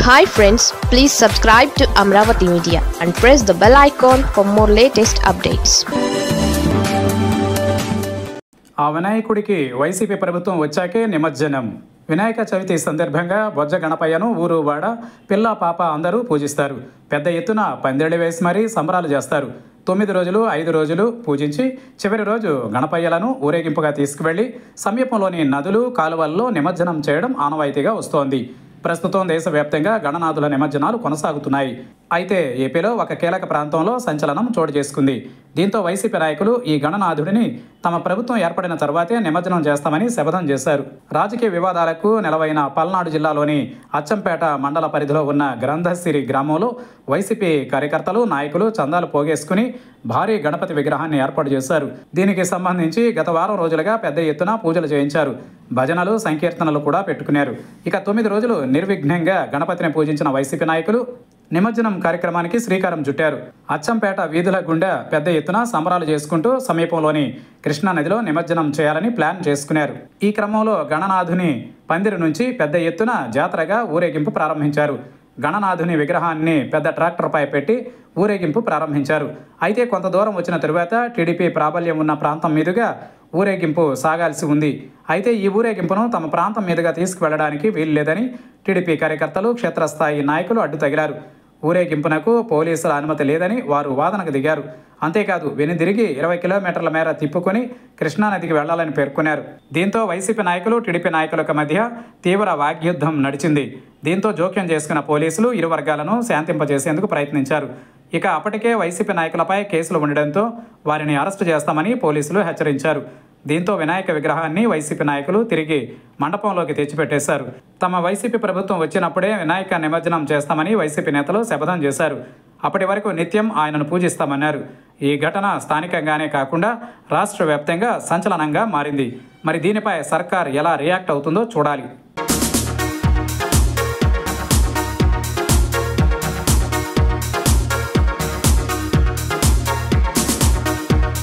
Hi friends, please subscribe to Amravati Media and press the bell icon for more latest updates. ఆ వినాయకుడికి YCP ప్రభుత్వం వచ్చాకే నిమజ్జనం. వినాయక చవితి సందర్భంగా బొజ్జ గణపయ్యను ఊరు వాడ పిల్ల పాప అందరూ పూజిస్తారు. పెద్ద ఎత్తున పందిళ్ళు వేసి మరీ సంబరాలు చేస్తారు. 9 రోజులు 5 రోజులు పూజించి చివరి రోజు గణపయ్యలను ఊరేగింపుగా తీసుకువెళ్లి సమీపంలోని నదులు కాలువల్లో నిమజ్జనం చేయడం ఆనవాయితీగా వస్తోంది. ప్రస్తుతం దేశవ్యాప్తంగా గణనాథుల నిమజ్జనాలు కొనసాగుతున్నాయి. అయితే ఏపీలో ఒక కీలక ప్రాంతంలో సంచలనం చోటు చేసుకుంది. దీంతో వైసీపీ నాయకులు ఈ గణనాథుడిని తమ ప్రభుత్వం ఏర్పడిన తర్వాతే నిమజ్జనం చేస్తామని శపథం చేశారు. రాజకీయ వివాదాలకు నెలవైన పల్నాడు జిల్లాలోని అచ్చంపేట మండల పరిధిలో ఉన్న గ్రంథసిరి గ్రామంలో వైసీపీ కార్యకర్తలు నాయకులు చందాలు పోగేసుకుని భారీ గణపతి విగ్రహాన్ని ఏర్పాటు చేశారు. దీనికి సంబంధించి గత వారం రోజులుగా పెద్ద ఎత్తున పూజలు చేయించారు. భజనలు సంకీర్తనలు కూడా పెట్టుకున్నారు. ఇక 9 రోజులు నిర్విఘ్నంగా గణపతిని పూజించిన వైసీపీ నాయకులు నిమజ్జనం కార్యక్రమానికి శ్రీకారం చుట్టారు. అచ్చంపేట వీధుల గుండా పెద్ద ఎత్తున సంబరాలు చేసుకుంటూ సమీపంలోని కృష్ణా నదిలో నిమజ్జనం చేయాలని ప్లాన్ చేసుకున్నారు. ఈ క్రమంలో గణనాథుని పందిరి నుంచి పెద్ద ఎత్తున జాతరగా ఊరేగింపు ప్రారంభించారు. గణనాథుని విగ్రహాన్ని పెద్ద ట్రాక్టర్పై పెట్టి ఊరేగింపు ప్రారంభించారు. అయితే కొంత దూరం వచ్చిన తరువాత టీడీపీ ప్రాబల్యం ఉన్న ప్రాంతం మీదుగా ఊరేగింపు సాగాల్సి ఉంది. అయితే ఈ ఊరేగింపును తమ ప్రాంతం మీదుగా తీసుకువెళ్లడానికి వీల్లేదని టీడీపీ కార్యకర్తలు క్షేత్రస్థాయి నాయకులు అడ్డు తగిలారు. ఊరేగింపునకు పోలీసుల అనుమతి లేదని వారు వాదనకు దిగారు. అంతేకాదు వెనుదిరిగి 20 కిలోమీటర్ల మేర తిప్పుకొని కృష్ణానదికి వెళ్లాలని పేర్కొన్నారు. దీంతో వైసీపీ నాయకులు టీడీపీ నాయకుల మధ్య తీవ్ర వాగ్యుద్ధం నడిచింది. దీంతో జోక్యం చేసుకున్న పోలీసులు ఇరు వర్గాలను శాంతింపజేసేందుకు ప్రయత్నించారు. ఇక అప్పటికే వైసీపీ నాయకులపై కేసులు ఉండడంతో వారిని అరెస్టు చేస్తామని పోలీసులు హెచ్చరించారు. దీంతో వినాయక విగ్రహాన్ని వైసీపీ నాయకులు తిరిగి మండపంలోకి తెచ్చిపెట్టేశారు. తమ వైసీపీ ప్రభుత్వం వచ్చినప్పుడే వినాయక నిమజ్జనం చేస్తామని వైసీపీ నేతలు శపథం చేశారు. అప్పటి వరకు నిత్యం ఆయనను పూజిస్తామన్నారు. ఈ ఘటన స్థానికంగానే కాకుండా రాష్ట్ర వ్యాప్తంగా సంచలనంగా మారింది. మరి దీనిపై సర్కార్ ఎలా రియాక్ట్ అవుతుందో చూడాలి.